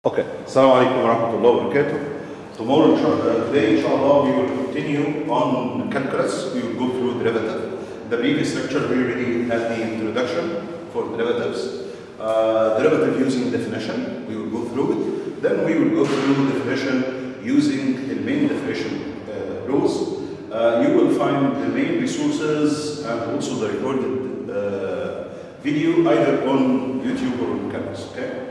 Okay, Assalamu alaikum wa rahmatullahi wa barakatuh. Today, inshallah, we will continue on calculus. We will go through derivative. The previous lecture, we already had the introduction for derivatives. Derivative using definition, we will go through it. Then we will go through definition using the main definition rules. You will find the main resources and also the recorded video either on YouTube or on Canvas. Okay?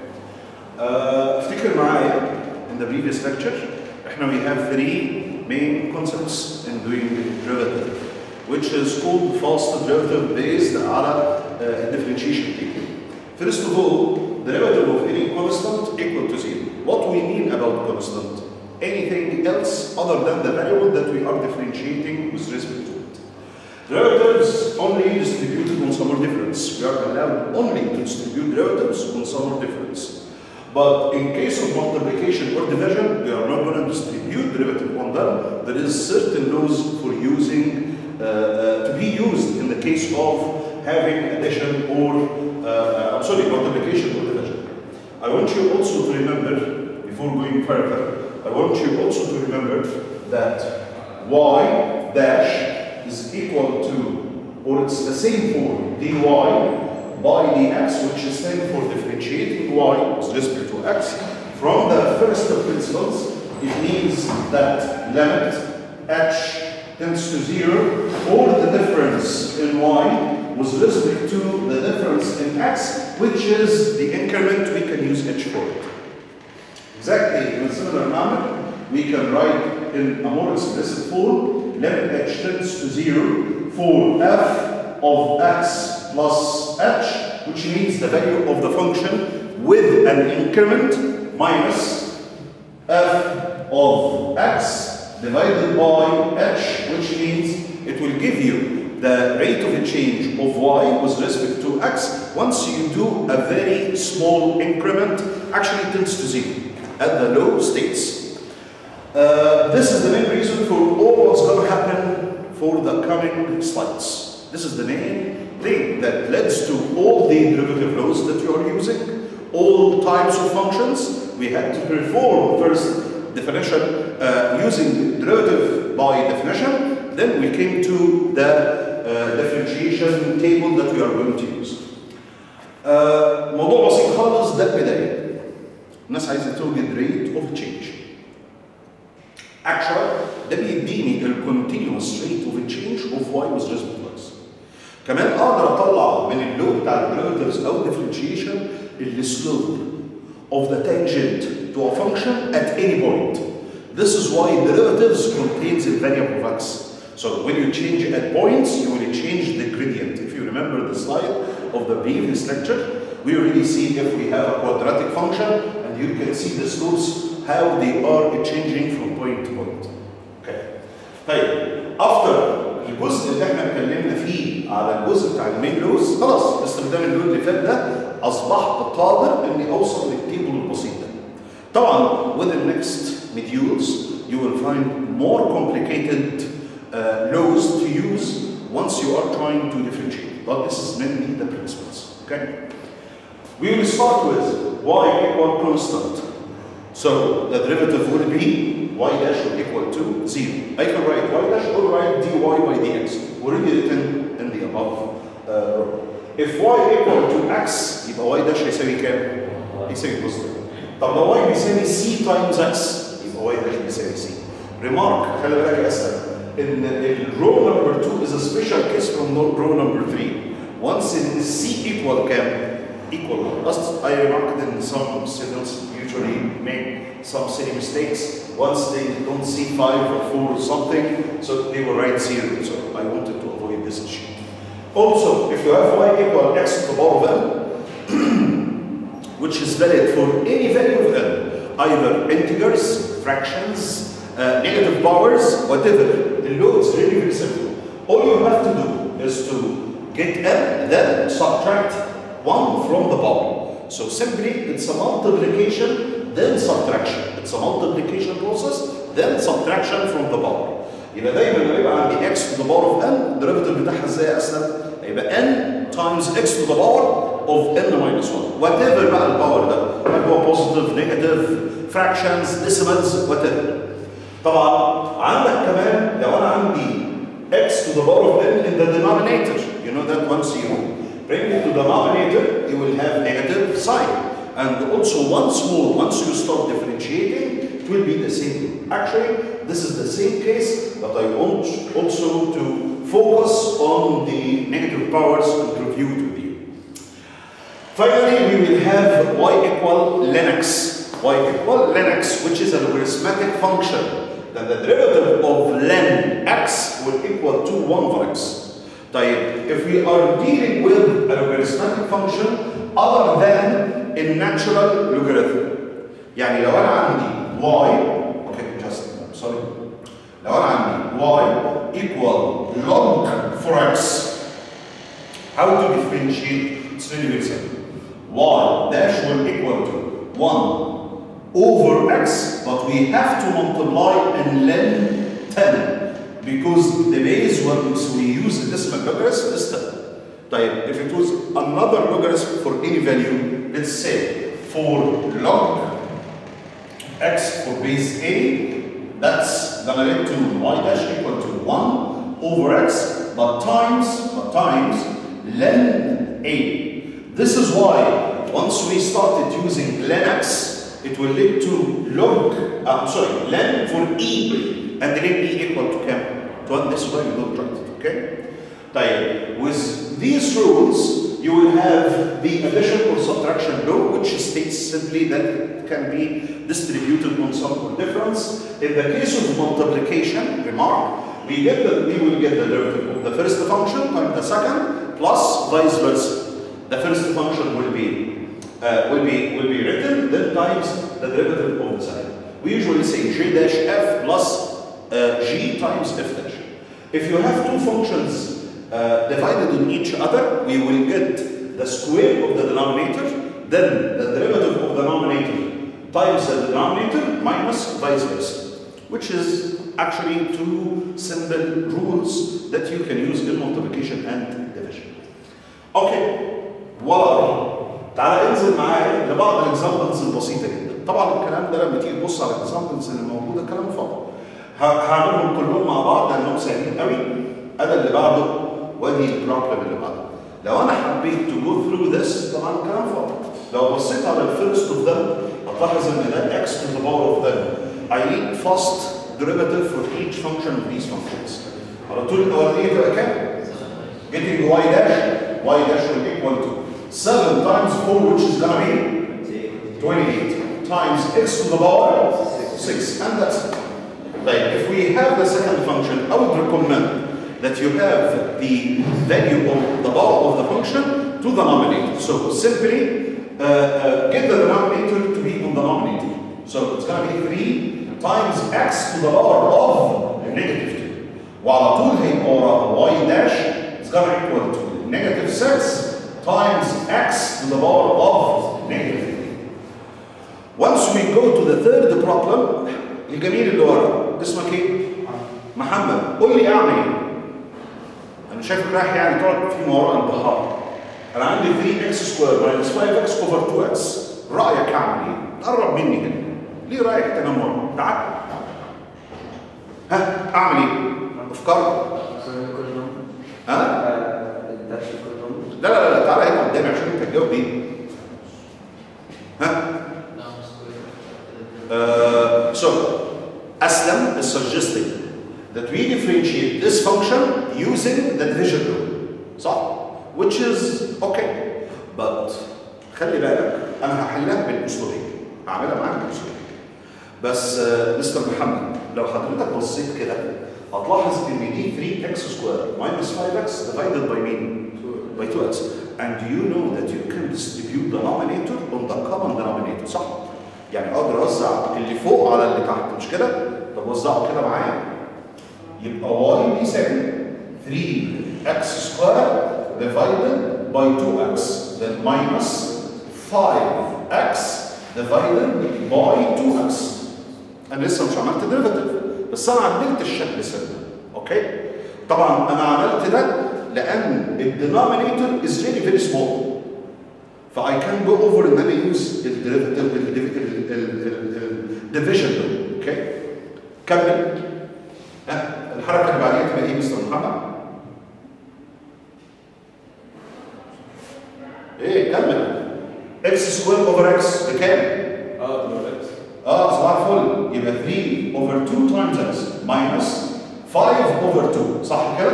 افتكر معايا in the previous lecture we have three main concepts in doing derivative, which is called fast derivative based على differentiation table. First of all, derivative of any constant equal to zero. What we mean about constant? Anything else other than the variable that we are differentiating with respect to it. Derivatives only distributed on sum or difference. We are allowed only to distribute derivatives on sum or difference. But in case of multiplication or division, we are not going to distribute derivative on them. There is certain rules for using, to be used in the case of having addition or, multiplication or division. I want you also to remember, before going further, I want you also to remember that y dash is equal to, or it's the same for dy by dx, which is standing for differentiating y with respect to x. From the first principles, it means that limit h tends to 0, or the difference in y with respect to the difference in x, which is the increment. We can use h for it. Exactly in a similar manner, we can write in a more explicit form, limit h tends to 0 for f of x plus h, which means the value of the function with an increment minus f of x divided by h, which means it will give you the rate of change of y with respect to x. Once you do a very small increment, actually it tends to 0 at the low states. This is the main reason for all what's going to happen for the coming slides. This is the main thing that leads to all the derivative laws that you are using, all types of functions. We had to perform first definition using derivative by definition, then we came to the differentiation table that we are going to use. موضوع بسيط خالص ده البداية. الناس عايزة توجد rate of change. Actually, ده بيديني ال continuous rate of change of y with respect to x. كمان اقدر اطلع من اللو بتاع الديريفاتيفز او differentiation السلوب of the tangent to a function at any point. This is why derivatives contains a variable of x. So when you change at points, you will change the gradient. If you remember the slide of the previous lecture, we already see if we have a quadratic function, and you can see the slopes how they are changing from point to point. Okay. طيب after الجزء اللي احنا اتكلمنا فيه على الجزء بتاع المين لوز، خلاص باستخدام اللون اللي فات ده اصبحت قادر اني اوصل للتيبل البسيط ده. طبعا with the next modules you will find more complicated laws to use once you are trying to differentiate, but this is mainly the principles. Okay, we will start with y equal constant. So the derivative will be y dash will equal to 0. I can write y dash or write dy by dx. Already written in the above row. If y equal to x, يبقى y dash هيساوي كام؟ هيساوي بوزيتيف. طب لو y بيساوي c times x، يبقى y dash بيساوي c. Remark، خلي بالك يا اسد، إن row number 2 is a special case from row number 3. Once in c equal كام؟ Equal. Last I remarked in some students usually make some silly mistakes. Once they don't see 5 or 4 or something, so they will write 0. So I wanted to avoid this issue. Also, if you have y equal x to the power of n, which is valid for any value of n, either integers, fractions, negative powers, whatever, the law is really very simple. All you have to do is to get n, then subtract 1 from the power. So simply it's a multiplication then subtraction. It's a multiplication process then subtraction from the power. يبقى دايما لما يبقى عندي x to the power of n، الديريفاتيف بتاعها ازاي يا اسد؟ هيبقى n times x to the power of n minus 1 whatever بقى الباور ده، هل هو positive negative fractions decimals whatever. طبعا عندك كمان لو انا عندي x to the power of n in the denominator, you know that once you bring it to the denominator you will have negative sign, and also once you start differentiating it will be the same. Actually this is the same case, but I want also to focus on the negative powers introduced with you. Finally we will have y equal ln x. Y equal ln x, which is a logarithmic function. Then the derivative of ln x will equal to 1 for x. If we are dealing with a logarithmic function other than a natural logarithm, يعني لو أنا عندي y, okay, just sorry, لو أنا عندي y equal log 4x, how to differentiate? It's really very simple. Y dash will equal to 1 over x, but we have to multiply in ln 10 because the base once we use the decimal logarithm is 10. If it was another logarithm for any value, let's say for log x for base a, that's gonna lead to y dash equal to 1 over x, but times ln a. This is why once we started using ln x, it will lead to log, ln for e, and then e equal to كام? To 1. This is why you don't write it, okay? With these rules, you will have the addition or subtraction law, which states simply that it can be distributed on some difference. In the case of multiplication, remark, we will get the derivative of the first function times the second, plus vice versa. The first function will be written, then times the derivative of the second. We usually say j dash f plus g times f dash. If you have two functions divided on each other, we will get the square of the denominator, then the derivative of the numerator times the denominator minus vice versa, which is actually two simple rules that you can use in multiplication and division. Okay, voila. تعالى انزل معايا لبعض الاكزامبلز البسيطه جدا. طبعا الكلام ده لما تيجي تبص على الاكزامبلز اللي موجوده كلام فاضي. هعملهم كلهم مع بعض لانهم سهلين قوي. انا اللي بعده وادي البروبلم اللي بعده. لو انا حبيت to go through this طبعا كلام فاضي. لو بصيت على الفيرست اوف them هتلاحظ ان ده x to the power of them. I need fast derivative for each function of these functions. على طول الاولانيه تبقى كام؟ getting y dash will equal to 7 times 4, which is going to be 28 times x to the power 6, and that's it. If we have the second function, I would recommend that you have the value of the power of the function to the denominator. So simply get the denominator to be on the denominator. So it's going to be 3 times x to the power of negative 2. وعلى طول هيبقى وراها y dash is going to equal to negative 6 times x to the power of negative 3. Once we go to the third problem, الجميل اللي ورا اسمك ايه؟ محمد. قول لي اعمل ايه؟ انا شايفك رايح يعني تقعد في ما وراء البحار. انا عندي 3x سكوير minus 5x over 2x. رايك اعمل ايه؟ قرب مني هنا. ليه رايح تنام ورا؟ تعال. ها اعمل ايه؟ افكار؟ ها؟ لا تعالى هنا قدامي عشان انت تجاوب ايه؟ ها؟ So Aslam is suggesting that we differentiate this function using the division rule. صح؟ Which is okay. But خلي بالك انا هحلها بالاسلوبين. هعملها معاك بالاسلوبين. بس مستر محمد لو حضرتك بصيت كده هتلاحظ ان دي 3x squared minus 5x divided by mean? By 2x. And you know that you can distribute the denominator on the common denominator, صح؟ يعني اقدر اوزع اللي فوق على اللي تحت، مش كده؟ طب وزعه كده معايا. يبقى y بيساوي 3x squared divided by 2x then minus 5x divided by 2x. انا لسه مش عملت ديريفاتيف بس انا عدلت الشكل سنه، اوكي؟ طبعا انا عملت ده لان الدينومينيتور از فيري فيري سمول. فاي كان جو اوفر ان انا يوز الديفيجن ده. اوكي كمل. الحركه اللي بعديها تبقى ايه مستر محمد؟ ايه كمل. اكس سكوير اوفر اكس بكام؟ صباح الفل. يبقى 3 اوفر 2 تايمز اكس ماينس 5 اوفر 2 صح كده؟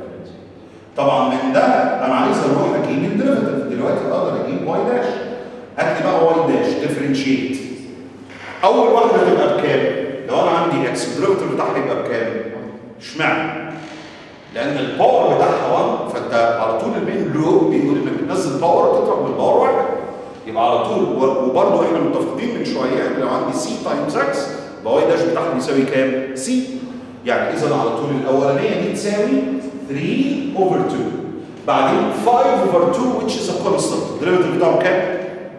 طبعا من ده انا عايز اروح اجيب الديريفيتيف دلوقتي. اقدر اجيب واي داش. هات لي بقى واي داش ديفرنشيت. اول واحده تبقى بكام؟ لو انا عندي اكس الديريفيتيف بتاعها يبقى بكام؟ اشمعنى؟ لان الباور بتاعها 1 فانت على طول المين لوب بيقول انك بتنزل باور تضرب بالباور 1 يبقى على طول. وبرضه احنا متفقين من شويه ان لو عندي سي تايمز اكس يبقى واي داش بتاعها بيساوي كام؟ سي. يعني اذا على طول الاولانيه دي تساوي 3 اوفر 2 بعدين 5 اوفر 2 which is a constant. الديريفيتيف بتاعه كام؟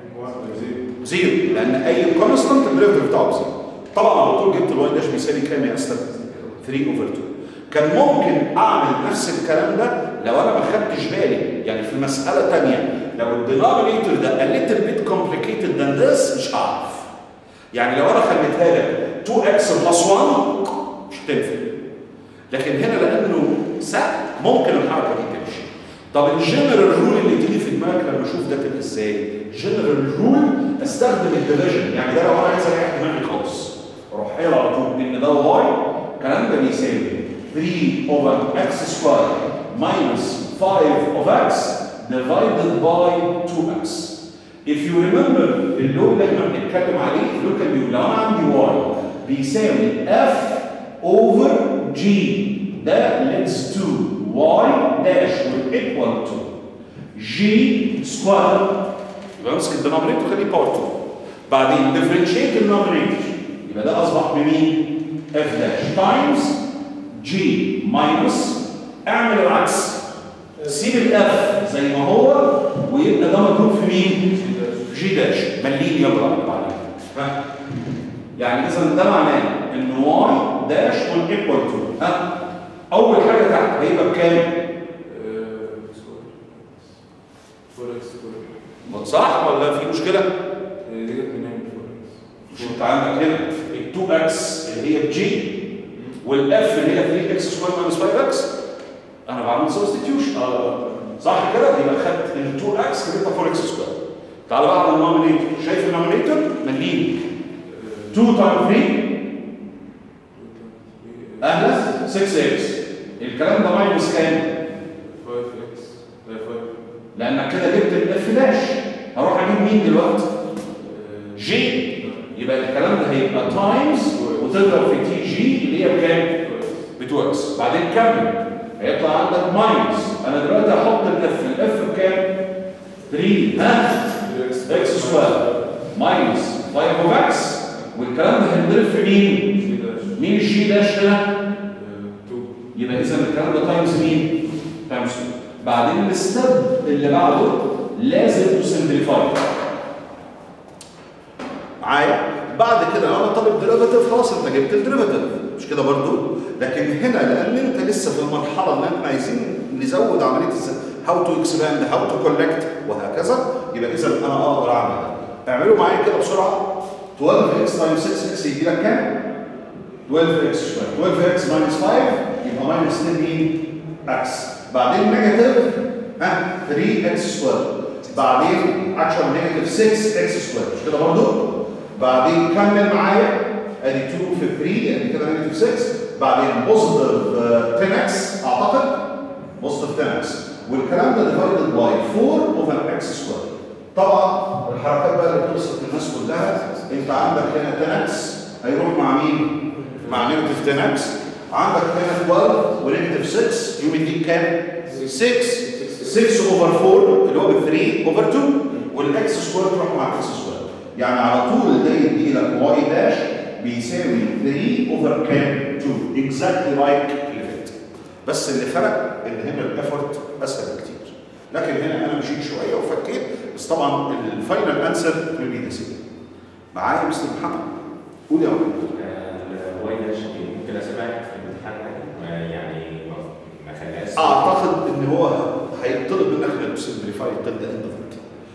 0 لان اي كونستانت الديريفيتيف بتاعه 0. طبعا على طول جبت الواي داش بيساوي كام يا استاذ؟ 3 اوفر 2. كان ممكن اعمل نفس الكلام ده لو انا ما خدتش بالي، يعني في مساله ثانيه لو الدينومينيتور ده a little bit complicated than this مش هعرف. يعني لو انا خليتها لك 2x بلس 1 مش هتنفع. لكن هنا لانه سهل ممكن الحركه دي تمشي. طب الجنرال رول اللي تيجي في دماغك لما اشوف ده تبقى ازاي؟ جنرال رول استخدم الديفيجن. يعني ده لو انا عايز اريح دماغي خالص اروح قايل على طول ان ده واي الكلام ده بيساوي 3 over x squared minus 5 of x divided by 2x. If you remember اللون اللي احنا بنتكلم عليه اللون كان بيقول لو انا عندي y بيساوي f over g ده leads to y dash will equal to g squared. يبقى امسك الدينومينيتور خليه باور 2 بعدين differentiate الدينومينيتور يبقى ده اصبح بمين؟ f dash times g ماينس اعمل العكس سيب الاف زي ما هو ويبقى ده مضروب في مين؟ جي داش. مليين يلا بعدين. يعني اذا ده معناه ان واي داش will equal to اول حاجه تحت هيبقى بكام؟ صح ولا في مشكله؟ مش انت عندك هنا ال 2x اللي هي بجي والاف اللي هي 3x سكوير ماينس 5x انا بعمل سبستيتيوشن صح كده؟ يبقى خدت ال 2x خليتها 4x سكوير. تعال بقى على النومينيتور. شايف النومينيتور؟ مليين 2 تايم 3 اهلا 6x. الكلام ده ماينس كام؟ 5x لا 5 لانك كده جبت الاف داش. هروح اجيب مين دلوقتي؟ جي. يبقى الكلام ده هيبقى تايمز وتضرب في تي جي اللي هي بكام؟ ب 2x. بعدين كمل هيطلع عندك ماينس. انا دلوقتي هحط الاف بكام؟ 3 اكس سكوير ماينس 5 اوف اكس والكلام ده هينضرب في مين؟ مين الجي داش هنا؟ 2. يبقى اذا الكلام ده تايمز مين؟ تايمز 2. بعدين الستيب اللي بعده لازم تسمبليفاي معايا. بعد كده لو انا طالب ديريفاتيف خلاص انت جبت الديريفاتيف مش كده برضو. لكن هنا لان انت لسه في المرحله اللي احنا عايزين نزود عمليه هاو تو اكسباند هاو تو كولكت وهكذا يبقى اذا انا اقدر اعمل ده. اعملوا معايا كده بسرعه. 12x تايمز 6x يدي لك كام؟ 12x سكوير. 12x ماينس 5 يبقى ماينس 2 مين؟ x. بعدين نيجاتيف 3x سكوير. بعدين اكشن نيجاتيف 6x سكوير مش كده برضو؟ بعدين كمل معايا ادي 2 في 3 ادي كده نيجاتيف 6. بعدين بوزيتيف 10x اعتقد بوزيتيف 10x والكلام ده ديفايدد باي 4 اوفر x سكوير. طبعا الحركات بقى اللي بتوصل للناس كلها انت عندك هنا 10x هيروح مع مين؟ مع نيجاتيف 10x. عندك هنا 12 ونيجاتيف 6 يوم يديك كام؟ 6 اوفر 4 اللي هو ب 3 اوفر 2 والاكس سكوير تروح مع الاكس سكوير. يعني على طول ده يدي لك واي داش بيساوي 3 اوفر كام؟ 2 اكزاكتلي لايك اللي فات. بس اللي فرق ان هنا الافورت اسهل بكتير. لكن هنا انا مشيت شويه وفكيت بس طبعا الفاينل انسر ويل بي ذا سيم. معايا مستر محمد؟ قول يا ولد. الواي داش ممكن اسيبها في الامتحان يعني ما خليهاش. اعتقد ان هو هيطلب منك انك تسمبليفاي تبدا انت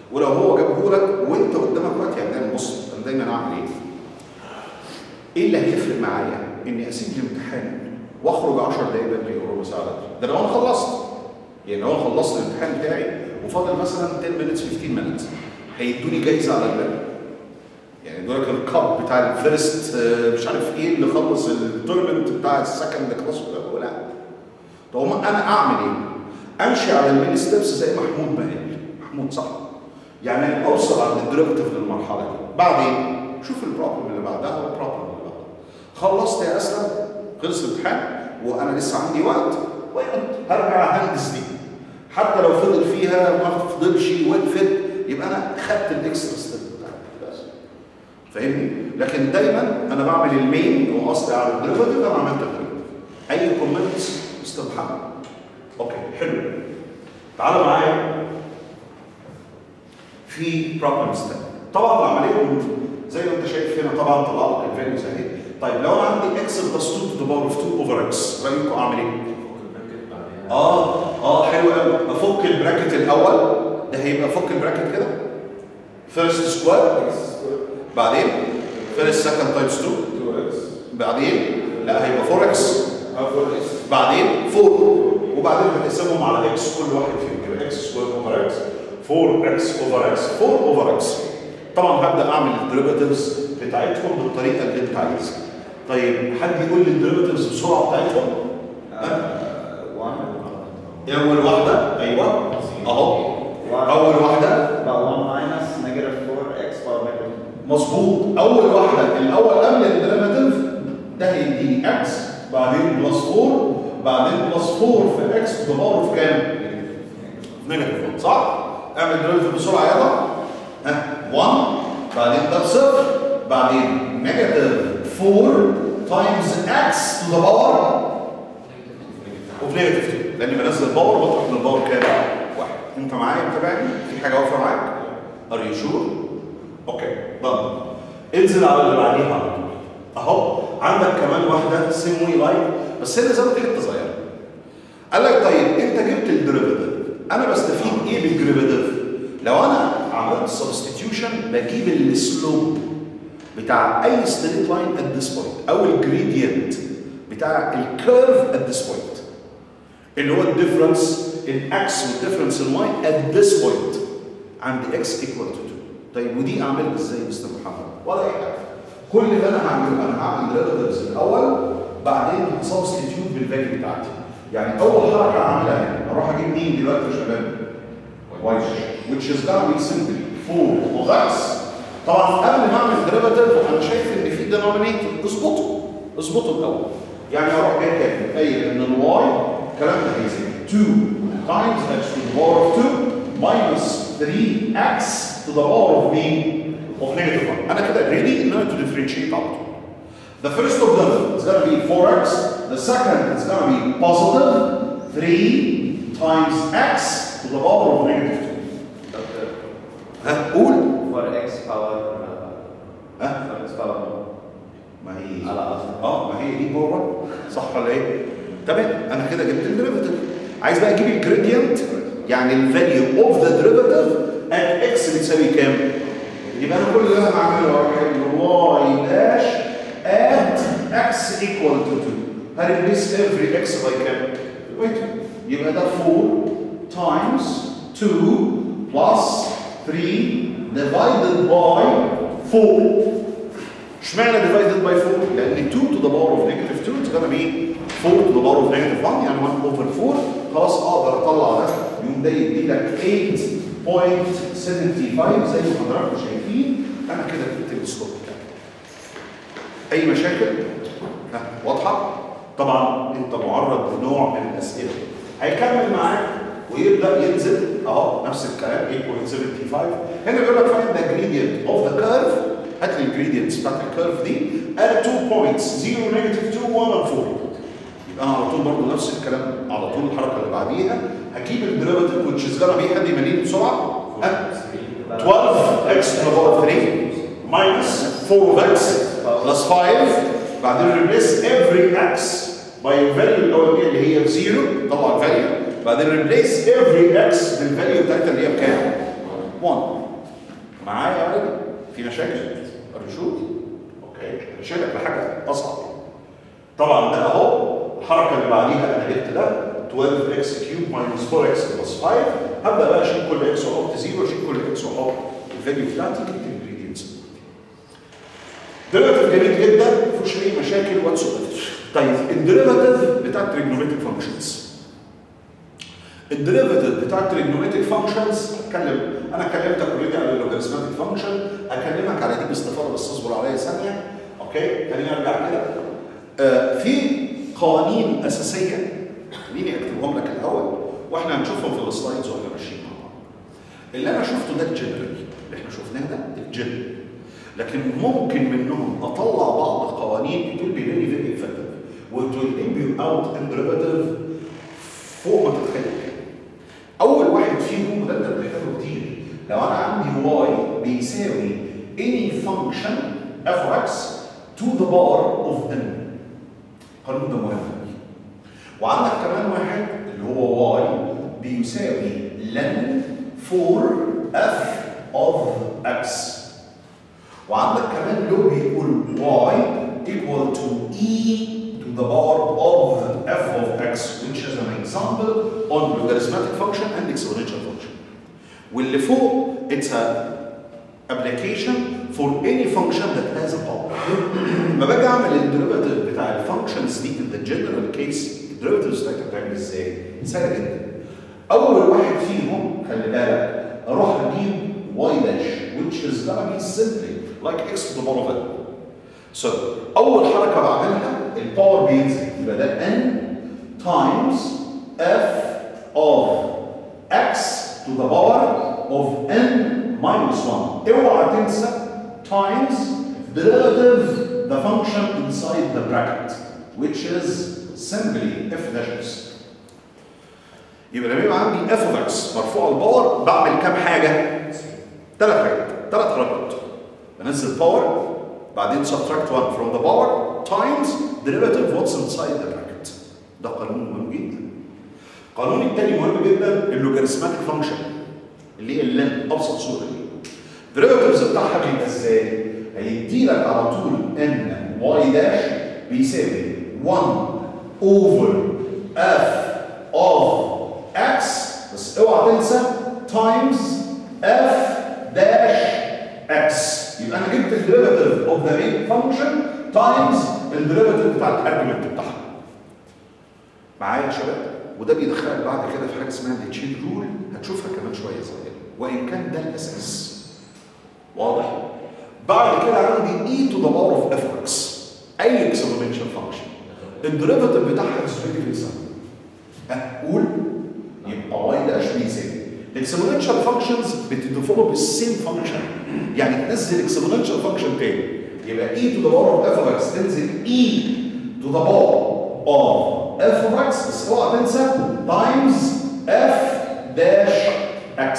ولو هو جابه لك وانت قدامك وقت، يعني دايما بص انا دايما اعمل ايه؟ ايه اللي هيفرق معايا؟ اني اسيب الامتحان واخرج 10 دقايق بدري او ربع ساعه بدري، ده لو انا خلصت. يعني لو انا خلصت الامتحان بتاعي وفاضل مثلا 10 minutes 15 minutes هيدوني جايزه على الباب. يعني يدوا لك الكاب بتاع الفيرست مش عارف ايه اللي خلص التورنمنت بتاع السكند كلاس ولا لا. طب انا اعمل ايه؟ امشي على المين ستيبس زي محمود ما قال. محمود صح. يعني اوصل عند الديريفيتيف للمرحله دي، بعدين شوف البروبلم اللي بعدها والبروبلم اللي بعدها. خلصت يا اسلم، خلص الامتحان وانا لسه عندي وقت، هرجع هندس دي. حتى لو فضل فيها ما فضلش وقفت يبقى انا خدت الاكسترا ستيب بتاعتي بس. فاهمني؟ لكن دايما انا بعمل المين وقصدي على الديريفيتيف. انا عملت الديريفيتيف. اي كومنتس استاذ محمد؟ اوكي حلو. تعالوا معايا في بروبلمز تانية. طبعا العمليه زي ما انت شايف هنا طبعا طلع لك الفاليوز اهي. طيب لو انا عندي اكس بلس 2 تو ذا باور اوف 2 اوفر اكس، رايكم اعمل ايه؟ حلو قوي. افك البراكت الاول، ده هيبقى فك البراكت كده فيرست سكوير، بعدين فيرست سكند تايمز 2 بعدين لا هيبقى 4 اكس بعدين 4 وبعدين هتقسمهم على اكس كل واحد فيهم كده اكس سكوير اوفر اكس 4 اكس اوفر اكس 4 اوفر اكس. طبعا هبدا اعمل الديريفيتيفز بتاعتهم بالطريقه اللي انت عايزها. طيب حد يقول لي الديريفيتيفز بسرعه بتاعتهم؟ اول واحده ايوه اهو اول واحده بقى 1 ماينس نيجاتيف 4x باور نيجاتيف. مظبوط. اول واحده الاول قبل الديريفيتيف ده هيديني x بعدين بلس 4 بعدين بلس 4 في x تو ذا باور اوف كام؟ نيجاتيف صح؟ اعمل ديريفيتيف بسرعه يلا. 1 بعدين ده بصفر بعدين نيجاتيف 4 تايمز x تو ذا باور اوف نيجاتيف 2 لاني بنزل باور بطرح من الباور كام؟ 1. انت معايا متابعني؟ في حاجه واقفه معاك؟ ار يو شور؟ اوكي ضن. انزل على اللي بعديها على طول. اهو عندك كمان واحده سيم وي لايك بس هنا زي ما حته صغيره. قال لك طيب انت جبت الديريفيتيف، انا بستفيد ايه بالديريفيتيف؟ لو انا عملت سبستيتيوشن بجيب السلوب بتاع اي ستريت لاين ات ذس بوينت او الجريدينت بتاع الكيرف ات ذس بوينت اللي هو الديفرنس ان اكس والديفرنس ان واي ات ذس بوينت عند اكس ايكوال تو 2. طيب ودي اعملها ازاي يا مستر محمد؟ ولا اي حاجه. كل اللي انا هعمله انا هعمل ديريفيتيفز الاول بعدين هسبستيتيوت بالفاليو بتاعتي. يعني اول حركه هعملها هنا اروح اجيب مين دلوقتي يا شباب؟ واي which is gonna be simply 4 of x. طبعا قبل ما اعمل ديريفيتيف انا شايف ان في دينومينيتور اظبطه الاول. يعني اروح جاي كاتب قايل ان الواي الكلام ده هيزيد 2 times x to the power of 2 minus 3x to the power of مين؟ of negative 1. انا كده ready ان انا to differentiate على طول. The first of them is going to be 4x. The second is going to be positive 3 times x to the power of negative 2. قول. 4x باور 4x باور ما هي على اصل ما هي دي باور صح ولا ايه؟ تمام. انا كده جبت الديريفيتيف. عايز بقى اجيب الجريدينت يعني الفاليو اوف ذا ديريفيتيف ات اكس بتساوي كام؟ يبقى انا كل اللي انا هعمله اروح اجيب واي داش ات اكس ايكوال تو 2. هريبليس افري اكس باي كام؟ باي 2. يبقى ده 4 تايمز 2 بلس 3 divided by 4. اشمعنى divided by 4؟ لان 2 to the power of negative 2 is gonna be 4 to the power of negative 1 يعني 1 over 4. خلاص اقدر اطلع ده يقوم ده يدي لك 8.75 زي ما حضراتكم شايفين. انا كده جبت السكور بتاعي. اي مشاكل؟ واضحه؟ طبعا انت معرض لنوع من الاسئله. هيكمل معاك ويبدا ينزل اهو نفس الكلام 8.75. هنا بيقول لك find the gradient of the curve. هات لي الجريدينتس بتاعت الكيرف دي at 2 points 0 negative 2 1 and 4. يبقى انا على طول برضه نفس الكلام على طول الحركه اللي بعديها هجيب الديريفيتيف which is gonna be حد يمليه بسرعه 12 x to the power 3 minus 4 of x plus 5 بعدين replace every x by الفاليو الاولانيه اللي هي بزيرو طبعا فاليو بعدين replace every x بالفاليو بتاعتها اللي هي بكام؟ 1. معايا يا ولد؟ في مشاكل؟ ارجوك؟ اوكي، هشيلك لحاجه اصعب. طبعا ده اهو الحركه اللي بعديها انا جبت ده 12x كيوب minus 4x بلس 5. هبدا بقى اشيل كل اكس واحط 0 واشيل كل اكس واحط الفاليو بتاعتي الانجريدينتس. ديريفاتيف جميل جدا ما فيهوش اي مشاكل واتس طيب الديريفاتيف بتاع التريجنومتريك فانكشنز. الديريفاتيف بتاع التريجنومتريك فانكشنز انا كلمتك اوريدي على اللوغاريتماتيك فانكشن، اكلمك على دي باستفاضه بس اصبر عليا ثانيه. اوكي خليني ارجع كده. في قوانين اساسيه خليني اكتبهم لك الاول واحنا هنشوفهم في السلايدز واحنا ماشيين مع بعض. اللي انا شفته ده الجنرال اللي احنا شفناه ده الجنرال، لكن ممكن منهم اطلع بعض القوانين تقول لي فيري فيري افكتيف وتقول لي اوت ان ديريفاتيف فوق ما تتخيل. اول واحد فيهم وده انت بتحتاجه كتير، لو انا عندي واي بيساوي any function f of x to the power of n. القانون ده مهم. وعندك كمان واحد اللي هو واي بيساوي ln for f of x. وعندك كمان لو بيقول y equal to e to the power of f of x, which is an example on logarithmic function and exponential function. واللي فوق it's a application for any function that has a power. لما باجي اعمل الديريفاتيف بتاع الفانكشنز دي in the general case الديريفاتيفز بتاعتها بتعمل ازاي؟ سهله جدا. اول واحد فيهم خلي بالك اروح اجيب y dash which is gonna be simply like x to the power of n. So اول حركه بعملها الباور بينزل يبقى ده n times f of x to the power of n minus 1. اوعى تنسى times derivative the function inside the bracket which is simply f dash. يبقى لما يبقى عندي f of x مرفوع الباور بعمل كام حاجه؟ ثلاث حركات. بنزل باور بعدين subtract 1 from the power times derivative what's inside the bracket. ده قانون مهم جدا. القانون الثاني مهم جدا اللوغاريتماتيك فانكشن اللي هي اللن ابسط صوره دي. الديريفاتيفز بتاعها بيبقى ازاي؟ هيدي لك على طول ان واي داش بيساوي 1 over f of x بس اوعى تنسى times f dash x. يبقى انا جبت الديريفاتيف اوف ذا مين فانكشن تايمز الديريفاتيف بتاع الارجيومنت بتاعها. معايا يا شباب؟ وده بيدخلك بعد كده في حاجه اسمها التشين رول هتشوفها كمان شويه صغيره وان كان ده الاساس. واضح؟ بعد كده عندي e to the power of f of x اي اكسبوننشال فانكشن الديريفاتيف بتاعها فيري سهل. قول يبقى y داش بيساوي الاكسبوننشال فانكشنز بتديفولب السيم فانكشن، يعني تنزل اكسبوننشال فانكشن تاني يبقى e to the power of f of x تنزل e to the power of f of x بس اوعى تنسى times f dash x.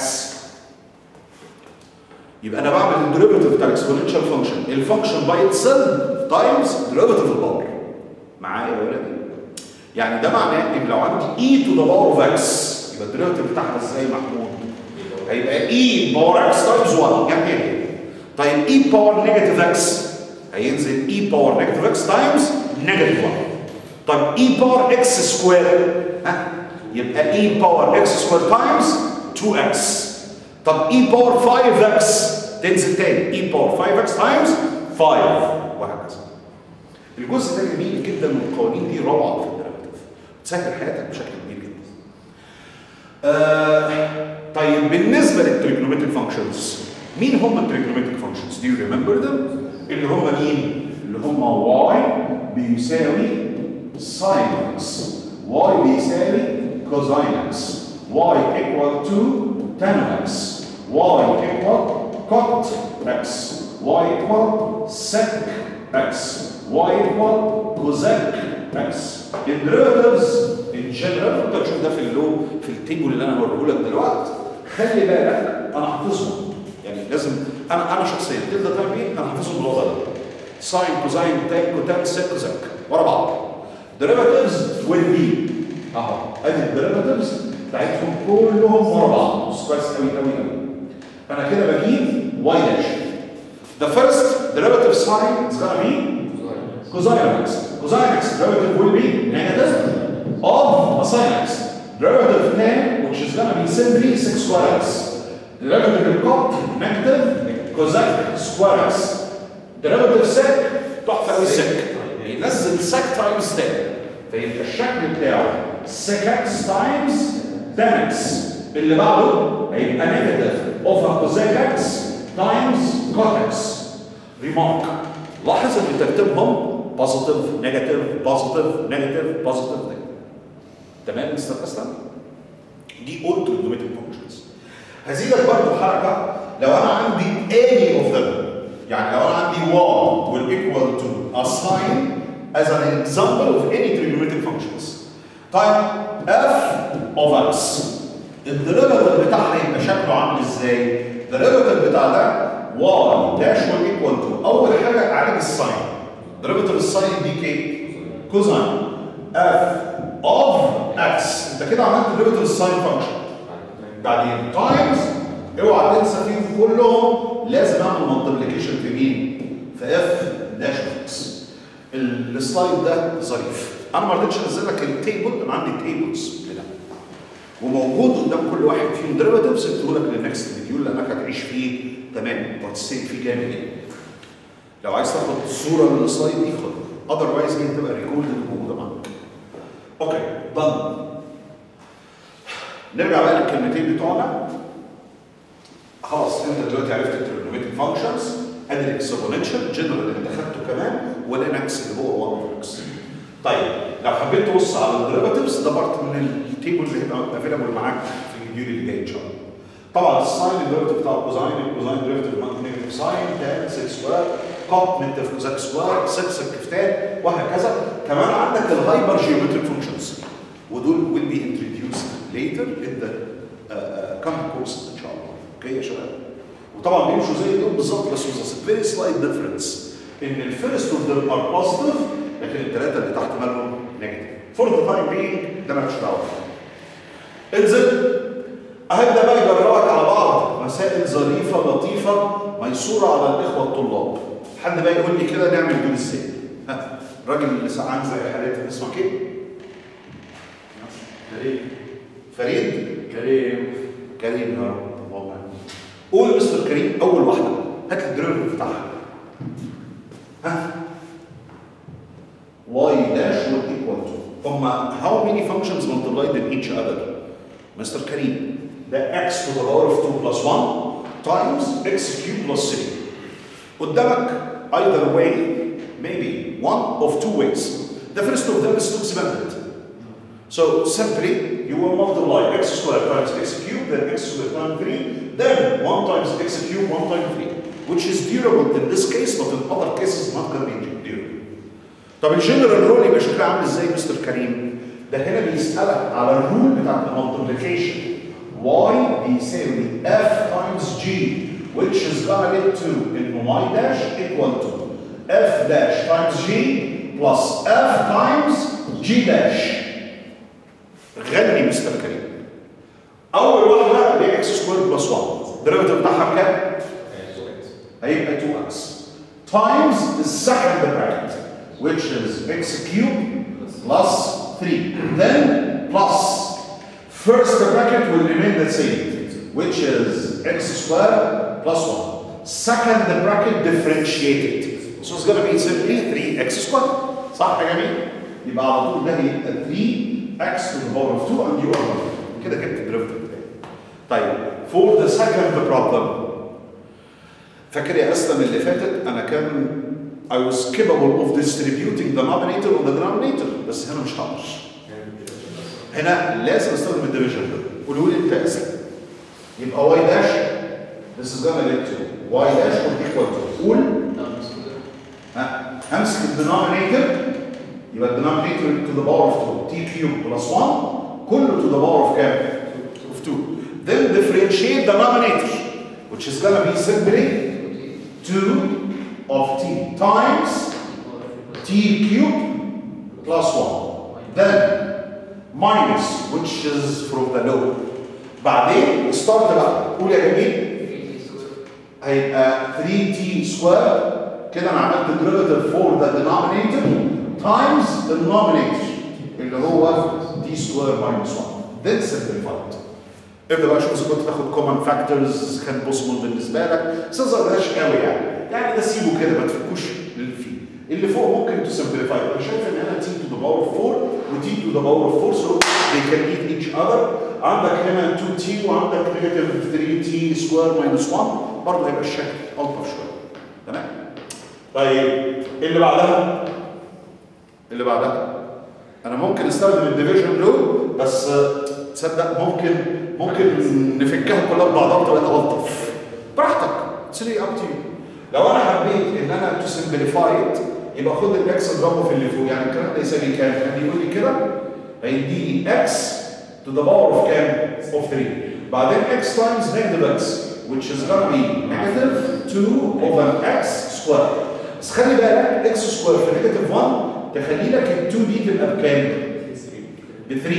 يبقى انا بعمل الديريفاتيف بتاع الاكسبوننشال فانكشن الفانكشن باي اتسيلف تايمز ديريفاتيف الباور. معايا يا ولادي؟ يعني ده معناه ان لو عندي e to the power of x يبقى الديريفاتيف بتاعها ازاي محمود؟ هيبقى e باور x تايمز 1 يعني ايه؟ طيب e باور نيجاتيف x هينزل e باور نيجاتيف x تايمز نيجاتيف 1. طيب e باور x سكوير يبقى e باور x سكوير تايمز 2x. طب e باور 5x تنزل تاني e باور 5x تايمز 5 وهكذا. الجزء ده جميل جدا والقوانين دي روعه في الديريفاتيف تسهل حياتك بشكل كبير جدا. طيب بالنسبه للتريجونومتريك فانكشنز مين هم التريجونومتريك فانكشنز؟ Do you remember them؟ اللي هم مين؟ اللي هم y بيساوي sin x y بيساوي cosine x y equal to tan x y equal cot x y equal sec x y equal cosec x. الديريفاتيفز ان جنرال انت تشوف ده في التيبل اللي انا هوريه لك دلوقتي. خلي بالك انا حافظهم يعني لازم انا شخصيا تبدا تعمل ايه؟ انا حافظهم بالوضع ده ساين كوزاين تان كوتان سيك كوزك ورا بعض. ديريفاتيفز والبي اهو ادي الديريفاتيفز بتاعتهم كلهم ورا بعض كويس قوي قوي قوي. انا كده بجيب y dash. The first derivative sign is going to be cosine x. Cosine x derivative will be negative of a sin x. Derivative tan, which is going to be simply sec square x. Derivative of cot, negative cosec square x. Derivative sec تحفه قوي sec. ينزل sec times tan. فيبقى الشكل بتاعه sec x times tan x. اللي بعده هيبقى negative of a cosec x times cot x. Remark. لاحظ ان ترتيبهم positive, negative, positive, negative, positive, negative. تمام مستر اسلم؟ دي all trigonometric functions. هزيدك برضه حركه لو انا عندي any of them، يعني لو انا عندي y will equal to a sine as an example of any trigonometric functions. طيب f of x الديريفاتيف بتاعها يبقى شكله عامل ازاي؟ الديريفاتيف بتاع ده y dash will equal to اول حاجه عالج الساين. ديريفاتيف الساين دي كي كوزاين f of x. انت كده عملت ديريفاتيف الساين فانكشن. بعدين تايمز اوعى تنسى فيهم كلهم لازم اعمل مالتيبليكيشن في مين؟ في اف داش اكس. السلايد ده ظريف. انا ما رضيتش انزل لك التيبل، انا عندي تيبلز كده وموجود قدام كل واحد فيهم ديريفاتيفز اديه لك للنكست فيديو لانك هتعيش فيه تمام وهتستفيد فيه جامد جدا. لو عايز تاخد صوره من السلايد دي خدها، اذروايز هي هتبقى ريكورد موجوده معاك. اوكي ضن. نرجع بقى للكلمتين بتوعنا. خلاص انت دلوقتي عرفت التريجونومتريك فانكشنز، ادي الاكسبوننشال جنرال اللي انت خدته كمان والانكس اللي هو 1 اكس. طيب لو حبيت تبص على الديريفاتيفز ده بارت من التيبل اللي هيبقى افيلابل معاك في الفيديو اللي جاي ان شاء الله. طبعا الساين الديريفاتيف بتاع الكوزاين، الكوزاين ديريفاتيف نيجاتيف ساين، تان سيك سكوير، كوت نيجاتيف كوزاك سكوير، سكس الكفتان وهكذا. كمان عندك الهايبر جيومتريك فانكشنز ودول will be introduced later in the coming courses ان شاء الله. اوكي يا شباب؟ وطبعا بيمشوا زي دول بالظبط بس with a very slight difference ان الفيرست اوف them are positive لكن الثلاثه اللي تحت مالهم نيجاتيف. For the time being ده مالكش دعوه. انزل هبدا بقى اجربك على بعض مسائل ظريفه لطيفه ميسوره على الاخوه الطلاب. حد بقى يقول لي كده نعمل دول ازاي؟ ها الراجل اللي سعان زي حالاتي اسمك ايه؟ كريم. فريد؟ كريم يا رب اللهم امين. قول مستر كريم اول واحده هات لي الدريفيتيف بتاعها. ها y dash will equal to how many functions multiplied in each other? مستر كريم ده x to the power of 2 plus 1 times x cubed plus 3. قدامك either way maybe one of two ways. The first of them is too expensive. So simply you will multiply x squared times x cubed, then x squared times 3, then 1 times x cubed, 1 times 3, which is durable in this case, but in other cases not going to be durable. طب الجنرال رول يبقى شكلها عامل ازاي مستر كريم؟ ده هنا بيسألك على الرول بتاعت المالتيبليكيشن. y بيساوي f times g, which is valid to in y dash equal to f dash times g plus f times g dash. غني مستر كريم. أول واحدة اللي هي x سكوير بلس 1. الدرجة بتاعها بكام؟ هيبقى 2x times the second bracket which is x cubed plus 3. Then plus first bracket will remain the same which is x squared plus 1. Second bracket differentiated. So it's going to be simply 3x squared. صح يا جميل؟ يبقى على طول ده يبقى 3x to the power of 2 and you are كده جبت الدريفيتيف بتاعي. طيب for the second problem فاكر يا اسلم اللي فاتت انا كان I was capable of distributing the denominator on the denominator بس هنا مش هقدر. هنا لازم استخدم الديفيجن ده. قولوا لي انت يا اسلم. يبقى y dash this is gonna lead to y dash will equal to قول همسك الدينومينيتور يبقى الدينومينيتور to the power of 2 t cubed plus 1 كله to the power of كام؟ of 2. Then differentiate the denominator which is gonna be simply 2 of t times t cubed plus 1. Then minus which is from the low. بعدين start بقى قول يا جميل هيبقى 3t سكوير. كده انا عملت derivative for the denominator times the denominator اللي هو t سكوير minus 1. then simplified. ابدا بقى شوف اذا كنت تاخد common factors كان possible بالنسبه لك، بس ما تزودهاش قوي يعني ده سيبه كده ما تفكوش اللي فيه. اللي فوق ممكن تسمبليفاي. انا شايف ان انا t to the power of 4 و t to the power of 4 so they can eat each other. عندك هنا 2t وعندك negative 3t سكوير minus 1 برضه هيبقى الشكل الطف شويه. تمام؟ طيب اللي بعدها انا ممكن استخدم الديفيجن لو، بس تصدق ممكن نفكها كلها ببعضها تبقى الطف. براحتك. اتس ريلي اب تو يو. لو انا حبيت ان انا تو سمبليفاي يبقى خد الاكس اضربه في اللي فوق، يعني الكلام ده يساوي كام؟ يعني يقول لي كده هيديني اكس to the power of كام؟ of 3. بعدين x times negative x which is gonna be negative 2 over x square. بس خلي بالك x سكوير في نيجاتيف 1 تخلي لك ال 2 دي تبقى بكام؟ ب 3.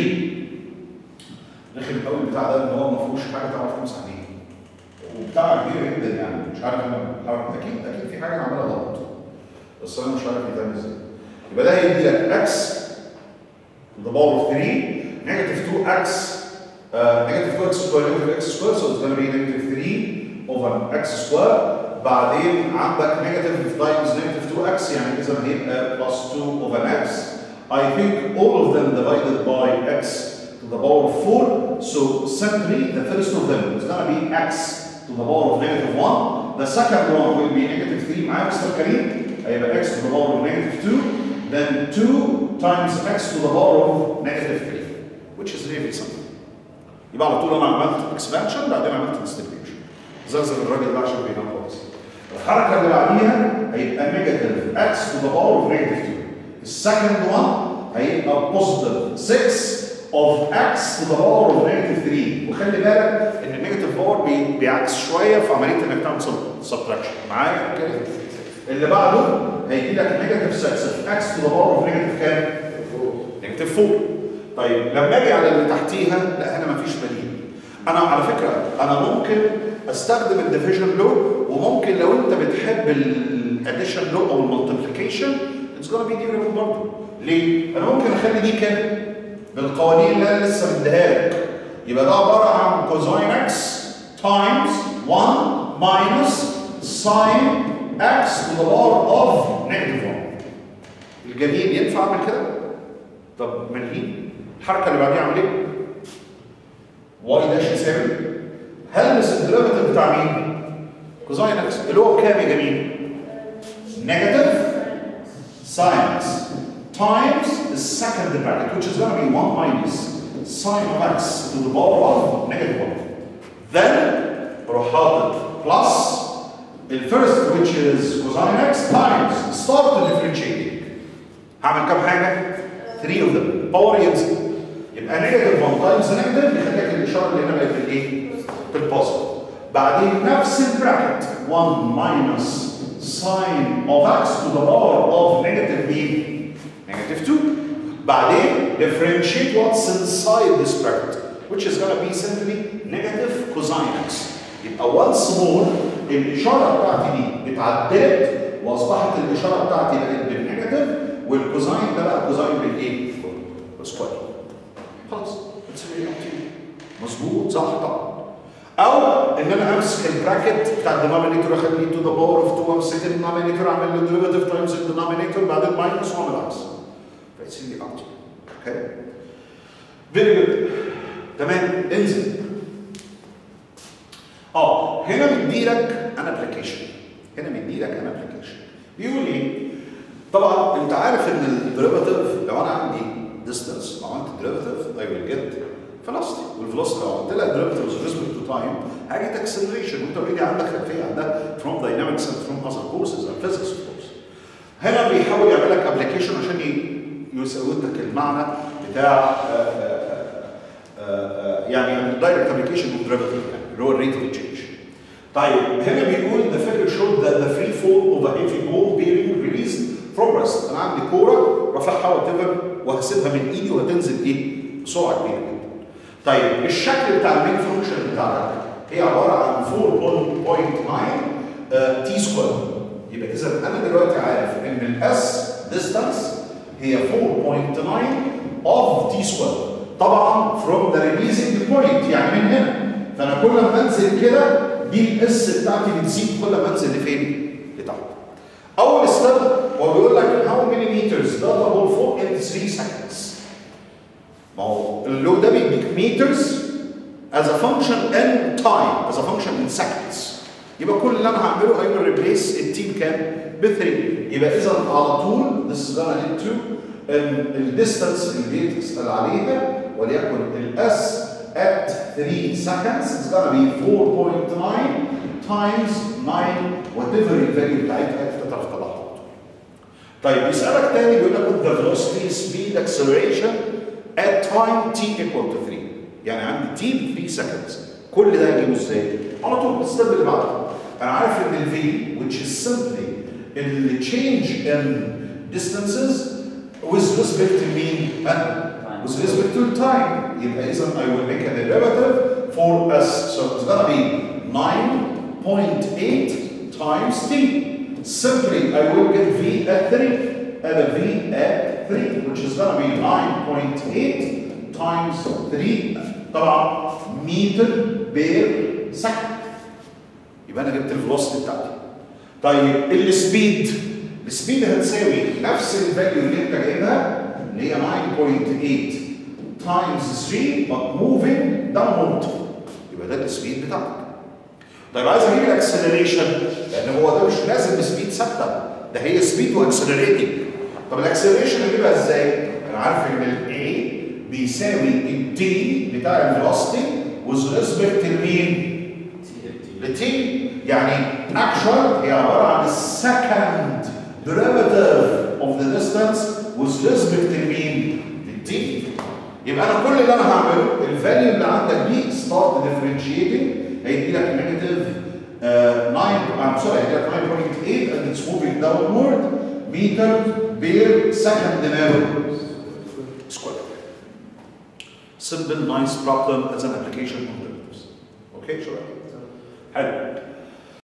رخم قوي البتاع ده ان هو ما فيهوش حاجه تعرف تمسح بيها. وبتاع كبير جدا يعني مش عارف انا اكيد في حاجه انا عاملها غلط. بس انا مش عارف يتعمل ازاي. يبقى ده هيدي لك x to the power of 3 negative 2x negative 2x square negative x square so it's going to be negative 3 over x square. بعدين عندك negative times negative 2x يعني اذا هيبقى plus 2 over x. I think all of them divided by x to the power of 4. So simply the first of them is going to be x to the power of negative 1. The second one will be negative 3 معايا مستر كريم هيبقى x to the power of negative 2. Then 2 times x to the power of negative 3 which is really simple. يبقى على طول انا عملت expansion بعدين عملت distribution. زلزل الراجل ده عشان بينام خالص. الحركه اللي بعديها هيبقى negative x to the power of negative 2. السكند one هيبقى positive 6 of x to the power of negative 3. وخلي بالك ان النيجاتيف باور بيعكس شويه في عمليه انك تعمل subtraction. معايا كده؟ اللي بعده هيجي لك negative 6 of x to the power of negative كام؟ negative 4. طيب لما اجي على اللي تحتيها لا هنا مفيش بديل. انا على فكره انا ممكن استخدم الديفيجن لو وممكن لو انت بتحب الاديشن لو او المالتيبليكيشن اتس جونا بي ديوريبل برضه. ليه؟ انا ممكن اخلي دي كده بالقوانين اللي انا لسه مديها لك. يبقى ده عباره عن كوزاين اكس تايمز 1 ماينس ساين اكس to the power of negative 1. الجميل ينفع اعمل كده؟ طب ملهين. الحركه اللي بعديها اعمل ايه؟ واي داش يساوي هلبس الديريفيتيف بتاع مين؟ كوزاين اكس اللي هو بكام يا جميل؟ نيجاتيف ساين اكس times the second bracket which is going to be 1 minus sine of x to the power of negative 1. Then بروح حاطط plus the first which is cosine x times start differentiating. هعمل كام حاجه؟ 3 of them باور ينزل يبقى نيجاتيف 1 تايمز نيجاتيف يخليك الاشاره اللي هنا بقت في الايه؟ في البوزيتيف. بعدين نفس البراكت 1 minus sine of x to the power of negative b negative 2. بعدين differentiate what's inside this bracket which is going to be simply negative cosine x. يبقى once more الاشاره بتاعتي دي اتعدلت واصبحت الاشاره بتاعتي بقت بالنيجاتيف والكوزاين ده بقى كوزاين بالايه؟ بالسكوير. خلاص مظبوط صح طبعا. او ان انا امسك البراكت بتاع الدينومينيتور اخليه تو ذا باور اوف 2 امسك الدينومينيتور اعمل له ديريفيتيف تايمز الدينومينيتور بعدين ماينس واعمل عكس. فاتس لي اوت. اوكي فيري جود. تمام انزل. هنا مديلك ان ابلكيشن. بيقول ايه؟ طبعا انت عارف ان الديريفيتيف لو انا عندي ديستانس لو عملت ديريفيتيف اي ويل جيت فيلوسيتي والفيلوسيتي لو عملت لها ديريفيتيف with respect to time هاجي اكسلريشن وانت اوريدي عندك خلفيه عن ده from dynamics and from other courses and physics of course. هنا بيحاول يعمل لك ابلكيشن عشان يسوي لك المعنى بتاع يعني الدايركت ابلكيشن اوف ديريفيتيف يعني اللي هو الريت اوف تشينج. طيب هنا بيقول the figure showed that the free fall of a heavy ball bearing released from rest. انا عندي كوره رافعها وهسيبها من ايدي وهتنزل ايه؟ بسرعه كبيره جدا. طيب الشكل بتاع المين فانكشن بتاعتك هي عباره عن 4.9 تي سكوير. يبقى اذا انا دلوقتي عارف ان الاس ديستانس هي 4.9 of تي سكوير. طبعا from the releasing point يعني من هنا. فانا كل ما انزل كده دي الاس بتاعتي بتزيد كل ما انزل لفين؟ لتحت. اول ستيب هو بيقول لك how many meters ده double فوق in 3 seconds. ما هو اللو ده بيديك meters as a function in time, as a function in seconds. يبقى كل اللي انا هعمله I will replace التي بكام؟ ب 3. يبقى اذا على طول this is gonna lead to الديستانس اللي بيتسال عليها وليكن الاس at 3 seconds is gonna be 4.9 times 9 whatever الفاليو بتاعتها انت تعرف تطلعها. طيب بيسالك تاني بيقول لك the velocity speed acceleration at time t equal to 3. يعني عندي t ب 3 seconds. كل ده اجيبه ازاي؟ على طول الستيب اللي بعده. انا عارف ان ال v which is simply the change in distances with respect to mean with respect to time. يبقى اذا I will make a derivative for s. So it's gonna be 9.8 times t. Simply I will get v at 3 and a v at 3 which is gonna be 9.8 times 3 طبعا متر بير سكند. يبقى انا جبت الفلوسيتي بتاعتي. طيب السبيد هتساوي نفس الفاليو اللي انت جايبها اللي هي 9.8 times 3 but moving downward. يبقى ده السبيد بتاعتك. طيب عايز اجيب الاكسلريشن لان هو ده مش لازم سبيد ثابته، ده هي سبيد واكسلريتنج. طب الاكسلريشن اجيبها ازاي؟ انا عارف ان الاي بيساوي الدي بتاع الفيلوسيتي with respect لمين؟ لتي. يعني actual هي عباره عن السكند derivative of the distance with respect لمين؟ للتي. يبقى انا كل اللي انا هعمله الفاليو اللي عندك دي start differentiating هيدي لك نيجاتيف 9.8 and it's moving downward meter per second square. Simple, nice problem as an application of derivatives. Okay, sure. حلو.